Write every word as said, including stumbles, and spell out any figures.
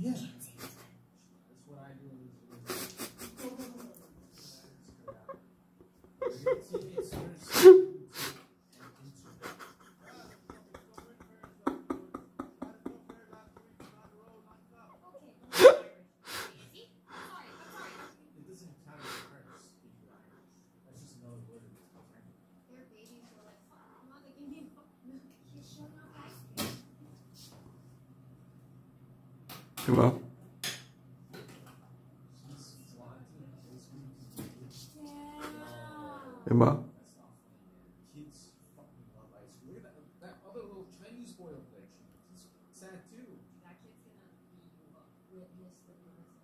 Yeah. That's what I do. Emma? Emma? Kids fucking love ice cream. Look at that, that other little Chinese boy over there. He's sad too. That kid's gonna be witness the birth